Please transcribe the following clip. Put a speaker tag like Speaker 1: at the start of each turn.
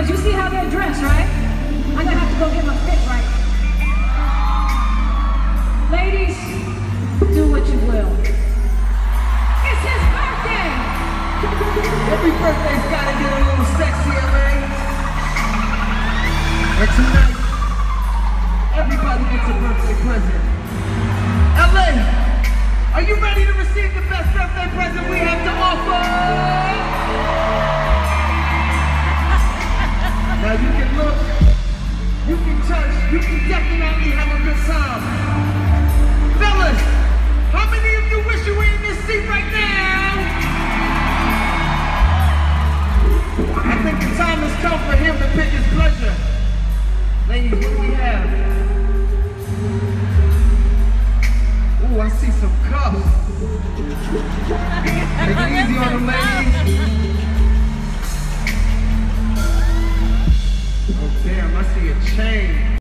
Speaker 1: Because you see how they're dressed, right? I'm gonna have to go get my fit right. Ladies, do what you will. It's his birthday!
Speaker 2: Every birthday's gotta get a little sexy, LA. And tonight, everybody gets a birthday present. LA, are you ready to receive the best birthday present we have to offer? Now you can look, you can touch, you can definitely have a good time. Fellas, how many of you wish you were in this seat right now? I think the time has come for him to pick his pleasure. Ladies, what do we have? Ooh, I see some cups. Take it easy on them, ladies. Oh, damn, I see a chain.